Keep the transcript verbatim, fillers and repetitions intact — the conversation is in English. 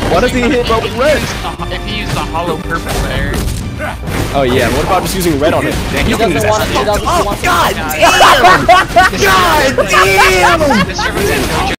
What if he hit both with red? If he used the hollow purple there. Oh yeah, what about just using red on it? He doesn't want to. He doesn't want to. God damn! God damn!